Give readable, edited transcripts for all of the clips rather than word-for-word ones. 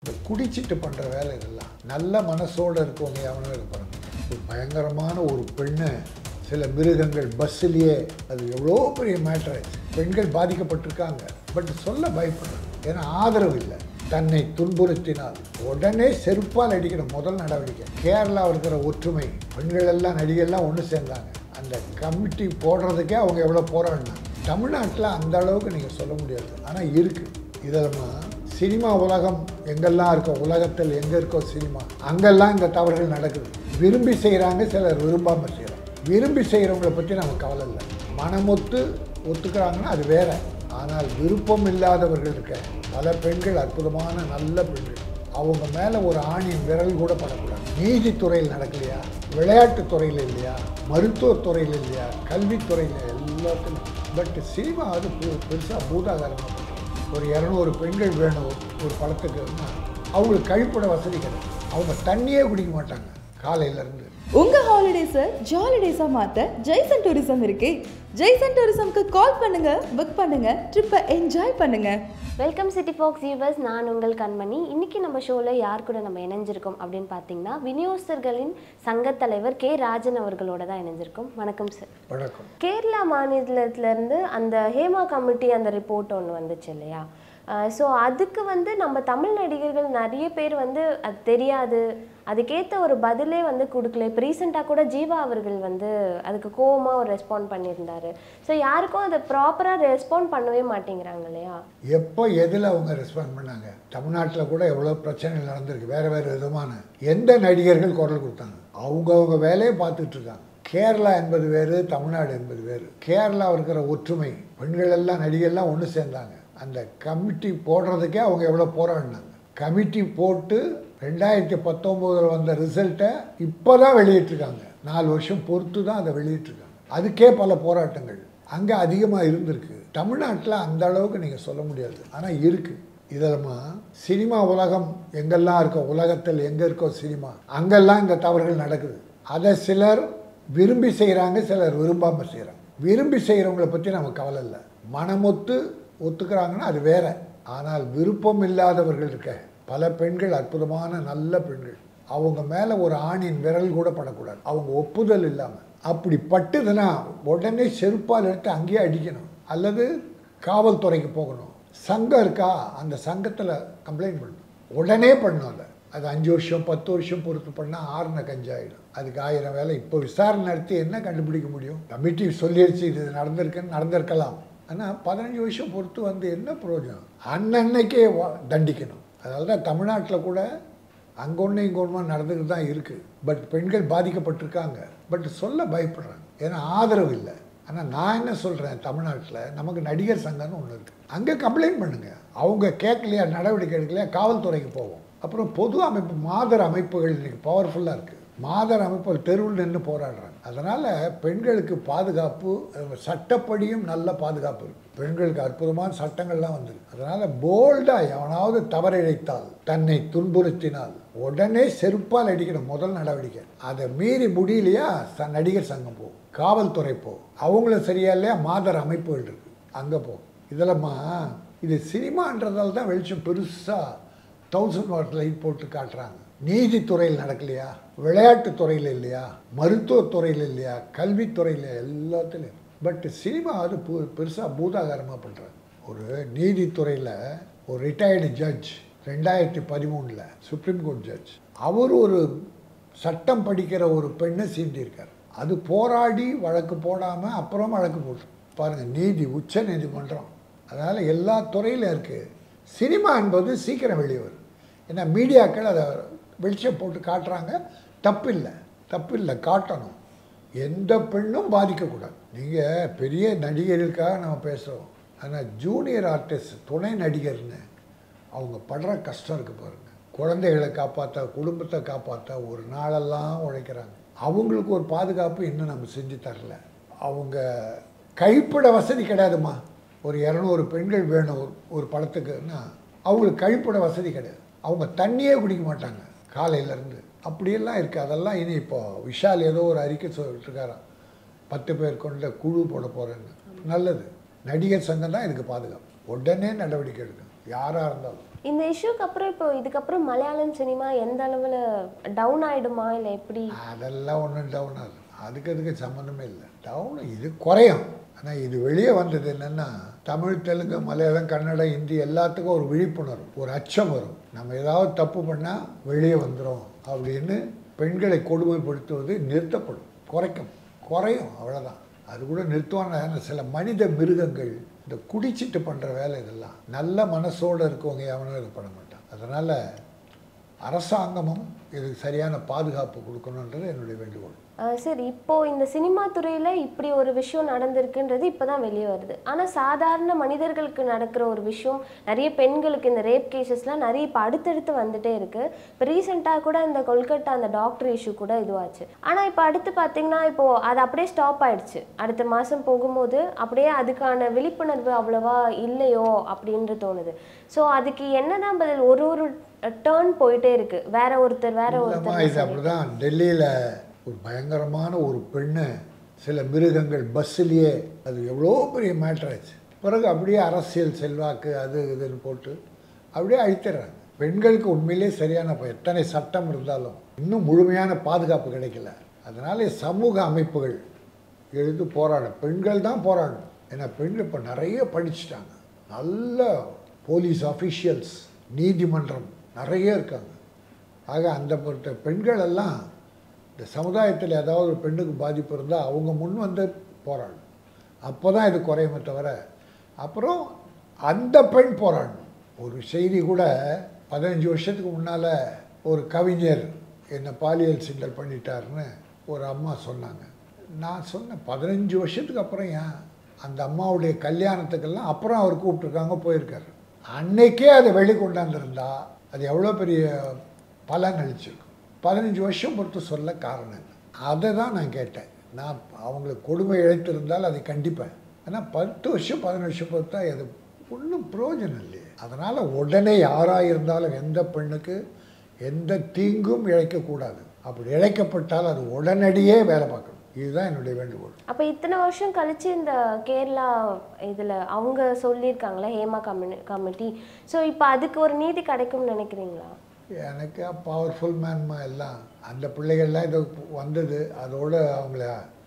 குடிச்சிட்டு பண்ணுற வேலை இதெல்லாம் நல்ல மனசோடு இருக்கவங்க எவனும் இருப்பாங்க. ஒரு பயங்கரமான ஒரு பெண்ணை சில மிருகங்கள் பஸ்ஸிலேயே அது எவ்வளோ பெரிய மேட்ரு. பெண்கள் பாதிக்கப்பட்டிருக்காங்க, பட் சொல்ல பயப்படுறாங்க. ஏன்னா ஆதரவு இல்லை. தன்னை துன்புறுத்தினால் உடனே செருப்பால் அடிக்கிற முதல் நடவடிக்கை. கேரளா இருக்கிற ஒற்றுமை, பெண்கள் எல்லாம் நடிகெல்லாம் ஒன்று சேர்ந்தாங்க. அந்த கமிட்டி போடுறதுக்கே அவங்க எவ்வளோ போராடினாங்க. தமிழ்நாட்டில் அந்த அளவுக்கு நீங்கள் சொல்ல முடியாது, ஆனால் இருக்குது. இதெல்லாம் சினிமா உலகம் எங்கெல்லாம் இருக்கோ, உலகத்தில் எங்கே இருக்கோ சினிமா, அங்கெல்லாம் இந்த தவறுகள் நடக்குது. விரும்பி செய்கிறாங்க, சிலர் விரும்பாமல் செய்கிறாங்க. விரும்பி செய்கிறவங்களை பற்றி நமக்கு கவலை இல்லை. மனமொத்து ஒத்துக்கிறாங்கன்னா அது வேற. ஆனால் விருப்பம் இல்லாதவர்கள் இருக்க பல பெண்கள், அற்புதமான நல்ல பெண்கள், அவங்க மேலே ஒரு ஆணின் விரல் கூட படக்கூடாது. நீதித்துறையில் நடக்கலையா, விளையாட்டுத்துறையில் இல்லையா, மருத்துவத்துறையில் இல்லையா, கல்வித்துறையில் எல்லாத்துலையும். பட் சினிமா அது பெருசாக பூதாகாரமாக பண்ணுறது. ஒரு 200 பெண்கள் வேணும் ஒரு படத்துக்குன்னா அவங்களுக்கு கழிப்பிட வசதி கிடையாது. அவங்க தண்ணியே குடிக்க மாட்டாங்க காலையிலேருந்து. உங்க ஹாலிடேஸை ஜாலிடேஸா மாத்த ஜெய்சன் டூரிசம் இருக்கு. ஜெய்சன் டூரிசம்க்கு கால் பண்ணுங்க, புக் பண்ணுங்க, ட்ரிப்பை என்ஜாய் பண்ணுங்க. வெல்கம் சிட்டி ஃபாக்ஸ் வியூவர்ஸ், நான் உங்கள் கண்மணி. இன்னைக்கு நம்ம ஷோவில் யார் கூட நம்ம இணைஞ்சிருக்கோம் அப்படின்னு பார்த்தீங்கன்னா, விநியோகஸ்தர்களின் சங்கத் தலைவர் கே ராஜன் அவர்களோட தான் இணைஞ்சிருக்கோம். வணக்கம் சார். வணக்கம். கேரளா மாநிலத்திலேருந்து அந்த ஹேமா கமிட்டி அந்த ரிப்போர்ட் ஒன்று வந்துச்சு இல்லையா? ஸோ அதுக்கு நம்ம தமிழ் நடிகர்கள் நிறைய பேர் அது தெரியாது, அதுக்கேற்ற ஒரு பதிலே கொடுக்கல. இப்போ ரீசெண்டாக கூட ஜீவா அவர்கள் அதுக்கு கோவமாக ஒரு ரெஸ்பாண்ட் பண்ணியிருந்தாரு. ஸோ யாருக்கும் அதை ப்ராப்பராக ரெஸ்பாண்ட் பண்ணவே மாட்டேங்கிறாங்க இல்லையா? எப்போ எதில் அவங்க ரெஸ்பாண்ட் பண்ணாங்க? தமிழ்நாட்டில் கூட எவ்வளோ பிரச்சனைகள் நடந்திருக்கு. வேறு வேறு விதமான எந்த நடிகர்கள் குரல் கொடுத்தாங்க? அவங்க வேலையை பார்த்துட்டு இருக்காங்க. கேரளா என்பது வேறு, தமிழ்நாடு என்பது வேறு. கேரளா இருக்கிற ஒற்றுமை, பெண்கள் எல்லாம் நடிகெல்லாம் ஒன்று சேர்ந்தாங்க. அந்த கமிட்டி போடுறதுக்கே அவங்க எவ்வளோ போராடினாங்க. கமிட்டி போட்டு 2019 வந்த ரிசல்ட்டை இப்போ தான் வெளியிட்டிருக்காங்க. 4 வருஷம் பொறுத்து தான் அதை வெளியிட்டிருக்காங்க. அதுக்கே பல போராட்டங்கள் அங்கே அதிகமாக இருந்திருக்கு. தமிழ்நாட்டில் அந்த அளவுக்கு நீங்கள் சொல்ல முடியாது, ஆனால் இருக்குது. இதெல்லாம் சினிமா உலகம் எங்கெல்லாம் இருக்கோ, உலகத்தில் எங்கே இருக்கோ சினிமா, அங்கெல்லாம் இந்த தவறுகள் நடக்குது. அதை சிலர் விரும்பி செய்கிறாங்க, சிலர் விரும்பாமல் செய்கிறாங்க. விரும்பி செய்கிறவங்களை பற்றி நமக்கு கவலை இல்லை. மனமொத்து ஒத்துக்கிறாங்கன்னா அது வேற. ஆனால் விருப்பம் இல்லாதவர்கள் இருக்க பல பெண்கள், அற்புதமான நல்ல பெண்கள், அவங்க மேலே ஒரு ஆணின் விரல் கூட படக்கூடாது. அவங்க ஒப்புதல் இல்லாமல். அப்படி பட்டுதுன்னா உடனே செருப்பால் எடுத்து அங்கேயே அடிக்கணும், அல்லது காவல்துறைக்கு போகணும். சங்கம் இருக்கா, அந்த சங்கத்தில் கம்ப்ளைண்ட் பண்ணணும். உடனே பண்ணணும். அது 5 வருஷம் 10 வருஷம் பொறுத்து பண்ணால் ஆறுன கஞ்சாயிடும். அதுக்கு 1000 வேலை. இப்போ விசாரணை நடத்தி என்ன கண்டுபிடிக்க முடியும்? கமிட்டி சொல்லிடுச்சு இது நடந்திருக்குன்னு, நடந்திருக்கலாம். ஆனால் 15 வருஷம் பொறுத்து என்ன பிரயோஜனம்? அன்னன்னைக்கே தண்டிக்கணும். அதனால தான் தமிழ்நாட்டில் கூட அங்கே ஒன்று இங்கே ஒன்று நடந்துக்கிட்டு தான் இருக்குது. பட் பெண்கள் பாதிக்கப்பட்டிருக்காங்க, பட் சொல்ல பயப்படுறாங்க. ஏன்னா ஆதரவு இல்லை. ஆனால் நான் என்ன சொல்கிறேன், தமிழ்நாட்டில் நமக்கு நடிகர் சங்கம்னு ஒன்று இருக்குது. அங்கே கம்ப்ளைண்ட் பண்ணுங்கள். அவங்க கேட்கலையா, நடவடிக்கை எடுக்கலையா, காவல்துறைக்கு போவோம். அப்புறம் பொது அமைப்பு, மாதர் அமைப்புகள் இன்றைக்கி பவர்ஃபுல்லாக இருக்குது. மாதர் அமைப்புகள் தெருவில் நின்று போராடுறாங்க. அதனால் பெண்களுக்கு பாதுகாப்பு, சட்டப்படியும் நல்ல பாதுகாப்பு இருக்குது. பெண்களுக்கு அற்புதமான சட்டங்கள்லாம் வந்துருக்கு. அதனால் போல்டாக எவனாவது தவறிழைத்தால், தன்னை துன்புறுத்தினால் உடனே செருப்பால் அடிக்கிற முதல் நடவடிக்கை. அதை மீறி முடியலையா, நடிகர் சங்கம் போ, காவல்துறை போ. அவங்களும் சரியா இல்லையா, மாதர் அமைப்புகள் இருக்குது, அங்கே போ. இதெல்லாமா இது சினிமான்றதால தான் வெளிச்சம் பெருசாக 1000 வாட் லைட் போட்டு காட்டுறாங்க. நீதித்துறையில் நடக்கலையா, விளையாட்டுத்துறையில் இல்லையா, மருத்துவத்துறையில் இல்லையா, கல்வித்துறையில் எல்லாத்துலேயும். பட் சினிமா அது பெருசாக பூதாகாரமாக பண்ணுறாங்க. ஒரு நீதித்துறையில் ஒரு retired judge 2013 supreme court judge, அவர் ஒரு சட்டம் படிக்கிற ஒரு பெண்ணை சீண்டியிருக்கார். அது போராடி வழக்கு போடாமல் அப்புறம் வழக்கு போட்டு பாருங்கள். நீதி, உச்ச நீதிமன்றம். அதனால் எல்லா துறையிலும் இருக்குது. சினிமா என்பது சீக்கிரம் வெளியே வரும். ஏன்னா மீடியாக்கள் அதை வெளிச்சம் போட்டு காட்டுறாங்க. தப்பில்லை, காட்டணும். எந்த பெண்ணும் பாதிக்கக்கூடாது. நீங்கள் பெரிய நடிகர்களுக்காக நம்ம பேசுகிறோம், ஆனால் ஜூனியர் ஆர்டிஸ்ட், துணை நடிகர்னு அவங்க படுற கஷ்டம் இருக்குது பாருங்கள். குழந்தைகளை காப்பாற்ற, குடும்பத்தை காப்பாற்ற ஒரு நாளெல்லாம் உழைக்கிறாங்க. அவங்களுக்கு ஒரு பாதுகாப்பு இன்னும் நம்ம செஞ்சு தரல. அவங்க கழிப்பிட வசதி கிடையாதுமா. ஒரு 200 பெண்கள் வேணும் ஒரு படத்துக்குன்னா அவங்களுக்கு கழிப்பிட வசதி கிடையாது. அவங்க தண்ணியே குடிக்க மாட்டாங்க காலையிலேருந்து. அப்படியெல்லாம் இருக்குது. அதெல்லாம் இனி இப்போ விஷால் ஏதோ ஒரு அறிக்கை சொல்லிட்டுருக்காராம், 10 பேர் கொண்ட குழு போட போகிறேன்னு. நல்லது. நடிகர் சங்கம் தான் இதுக்கு பாதுகாப்பு. உடனே நடவடிக்கை எடுக்கணும் யாராக இருந்தாலும். இந்த இஷ்யூக்கு அப்புறம் இப்போ இதுக்கப்புறம் மலையாளம் சினிமா எந்த அளவில் டவுன் ஆயிடுமா இல்லை எப்படி? அதெல்லாம் ஒன்றும் டவுன் ஆகுது, அதுக்கு சம்மந்தமே இல்லை. டவுன் இது குறையும். ஆனால் இது வெளியே வந்தது என்னென்னா, தமிழ், தெலுங்கு, மலையாளம், கன்னடம், ஹிந்தி எல்லாத்துக்கும் ஒரு விழிப்புணர்வு, ஒரு அச்சம் வரும். நம்ம ஏதாவது தப்பு பண்ணால் வெளியே வந்துடும் அப்படின்னு பெண்களை கொடுமைப்படுத்துவது நிறுத்தப்படும், குறையும், அவ்வளோதான். அது கூட நிறுத்துவான சில மனித மிருகங்கள் இந்த குடிச்சிட்டு பண்ணுற வேலை இதெல்லாம் நல்ல மனசோடு இருக்கவங்க எவனும் இது பண்ண மாட்டான். அதனால் அரசாங்கமும் இதுக்கு சரியான பாதுகாப்பு கொடுக்கணுன்றது என்னுடைய வேண்டுகோள். சார், இப்போது இந்த சினிமா துறையில் இப்படி ஒரு விஷயம் நடந்திருக்குன்றது இப்போ தான் வெளியே வருது. ஆனால் சாதாரண மனிதர்களுக்கு நடக்கிற ஒரு விஷயம், நிறைய பெண்களுக்கு இந்த ரேப் கேசஸ்லாம் நிறைய இப்போ அடுத்தடுத்து வந்துட்டே இருக்குது. இப்போ ரீசெண்டாக கூட இந்த கொல்கட்டா அந்த டாக்டர் இஷ்யூ கூட இதுவாச்சு. ஆனால் இப்போ அடுத்து பார்த்தீங்கன்னா இப்போது அது அப்படியே ஸ்டாப் ஆயிடுச்சு. அடுத்த மாதம் போகும்போது அப்படியே அதுக்கான விழிப்புணர்வு அவ்வளோவா இல்லையோ அப்படின்ட்டு தோணுது. ஸோ அதுக்கு என்னதான் பதில்? ஒரு டேர்ன் போயிட்டே இருக்குது, வேற ஒருத்தர் இது அப்படிதான். டெல்லியில் ஒரு பயங்கரமான ஒரு பெண்ணு, சில மிருகங்கள் பஸ்ஸிலேயே, அது எவ்வளோ பெரிய மேட்டர் ஆச்சு. பிறகு அப்படியே அரசியல் செல்வாக்கு அது இதுன்னு போட்டு அப்படியே அழித்துறாங்க. பெண்களுக்கு உண்மையிலே சரியான எத்தனை சட்டம் இருந்தாலும் இன்னும் முழுமையான பாதுகாப்பு கிடைக்கல. அதனால சமூக அமைப்புகள் எழுந்து போராடும், பெண்கள் தான் போராடணும். ஏன்னா பெண்கள் இப்போ நிறைய படிச்சுட்டாங்க, நல்ல போலீஸ் ஆஃபீஷியல்ஸ், நீதிமன்றம் நிறைய இருக்காங்க. ஆக அந்த பெண்கள் எல்லாம் இந்த சமுதாயத்தில் ஏதாவது ஒரு பெண்ணுக்கு பாதிப்பு இருந்தால் அவங்க முன் வந்து போராடணும். அப்போ தான் இது குறையுமே தவிர அப்புறம் அந்த பெண் போராடணும். ஒரு செய்தி கூட 15 வருஷத்துக்கு முன்னால் ஒரு கவிஞர் என்னை பாலியல் சிண்டல் பண்ணிட்டாருன்னு ஒரு அம்மா சொன்னாங்க. நான் சொன்னேன், 15 வருஷத்துக்கு அப்புறம் ஏன்? அந்த அம்மாவுடைய கல்யாணத்துக்கெல்லாம் அப்புறம் அவர் கூப்பிட்ருக்காங்க, போயிருக்காரு. அன்னைக்கே அதை வெளிக்கொண்டாந்துருந்தா அது எவ்வளோ பெரிய பலன் அளிச்சிருக்கும். 15 வருஷம் பொறுத்து சொல்ல காரணம் என்ன? அதை தான் நான் கேட்டேன். நான் அவங்களுக்கு கொடுமை இழைத்திருந்தால் அதை கண்டிப்பேன். ஆனால் 10 வருஷம் 15 வருஷம் பொறுத்தா அது ஒன்றும் பிரயோஜனம் இல்லையே. அதனால் உடனே யாராக இருந்தாலும் எந்த பெண்ணுக்கு எந்த தீங்கும் இழைக்கக்கூடாது. அப்படி இழைக்கப்பட்டால் அது உடனடியே வேலை பார்க்கணும். இதுதான் என்னுடைய வேண்டுகோள். அப்போ இத்தனை வருஷம் கழிச்சு இந்த கேரளா இதில் அவங்க சொல்லியிருக்காங்களா ஹேமா கமிட்டி, ஸோ இப்போ அதுக்கு ஒரு நீதி கிடைக்கும்னு நினைக்கிறீங்களா? எனக்கு பவர்ஃபுல் மேன்மா எல்லாம் அந்த பிள்ளைகள்லாம் இது வந்தது, அதோடு அவங்கள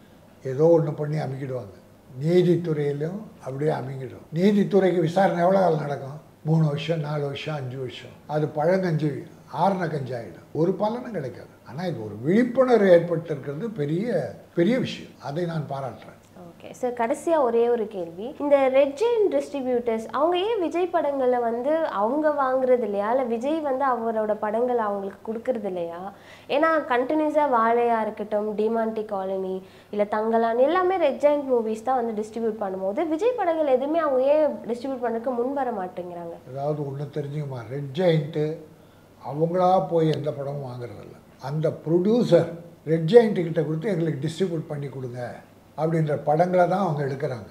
ஏதோ ஒன்று பண்ணி அமைக்கிடுவாங்க. நீதித்துறையிலும் அப்படியே அமைக்கிடும். நீதித்துறைக்கு விசாரணை எவ்வளோ காலம் நடக்கும்? 3 வருஷம், 4 வருஷம், 5 வருஷம். அது பழங்கஞ்சி ஆறுன கஞ்சி ஆகிடும், ஒரு பலனும் கிடைக்காது. ஆனால் இது ஒரு விழிப்புணர்வு ஏற்பட்டிருக்கிறது பெரிய விஷயம். அதை நான் பாராட்டுறேன். ஓகே சார், கடைசியாக ஒரே ஒரு கேள்வி. இந்த ரெட் ஜெயின் டிஸ்ட்ரிபியூட்டர்ஸ் அவங்க ஏன் விஜய் படங்களை வந்து அவங்க வாங்குறது இல்லையா, இல்லை விஜய் வந்து அவரோட படங்கள் அவங்களுக்கு கொடுக்கறது இல்லையா? ஏன்னா கண்டினியூஸாக வாழையாக இருக்கட்டும், டிமாண்டி காலனி, இல்லை தங்கலான் எல்லாமே ரெட் ஜெயின்ட் மூவிஸ் தான் வந்து டிஸ்ட்ரிபியூட் பண்ணும்போது விஜய் படங்கள் எதுவுமே அவங்க ஏன் டிஸ்ட்ரிபியூட் பண்ணக்கு முன் வர மாட்டேங்கிறாங்க? அதாவது ஒன்று தெரிஞ்சுக்கமா, ரெட் ஜெயிண்ட்டு அவங்களா போய் எந்த படமும் வாங்குறதில்ல. அந்த ப்ரொடியூசர் ரெட் ஜெயிண்ட்டுக்கிட்ட கொடுத்து எங்களுக்கு டிஸ்ட்ரிபியூட் பண்ணி கொடுங்க அப்படின்ற படங்களை தான் அவங்க எடுக்கிறாங்க.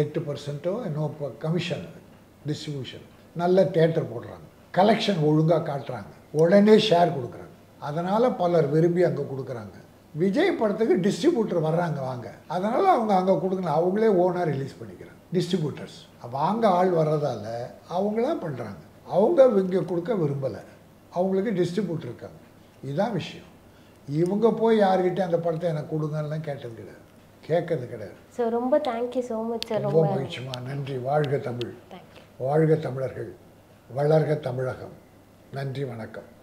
8% இன்னும் கமிஷன், டிஸ்ட்ரிபியூஷன். நல்ல தேட்டர் போடுறாங்க, கலெக்ஷன் ஒழுங்காக காட்டுறாங்க, உடனே ஷேர் கொடுக்குறாங்க. அதனால் பலர் விரும்பி அங்கே கொடுக்குறாங்க. விஜய் படத்துக்கு டிஸ்ட்ரிபியூட்டர் வர்றாங்க வாங்க, அதனால் அவங்க அங்கே கொடுக்கணும். அவங்களே ஓனாக ரிலீஸ் பண்ணிக்கிறாங்க. டிஸ்ட்ரிபியூட்டர்ஸ் வாங்க ஆள் வர்றதால அவங்களாம் பண்ணுறாங்க. அவங்க இங்கே கொடுக்க விரும்பலை, அவங்களுக்கு டிஸ்ட்ரிபியூட்டர் இருக்காங்க. இதுதான் விஷயம். இவங்க போய் யார்கிட்ட அந்த படத்தை எனக்கு கொடுங்கலாம் கேட்டது கிடையாது, கேட்கறது கிடையாது. ஸோ ரொம்ப தேங்க்யூ ஸோ மச் சார். ரொம்ப மகிழ்ச்சிமா, நன்றி. வாழ்க தமிழ், வாழ்க தமிழர்கள், வளர்க தமிழகம். நன்றி, வணக்கம்.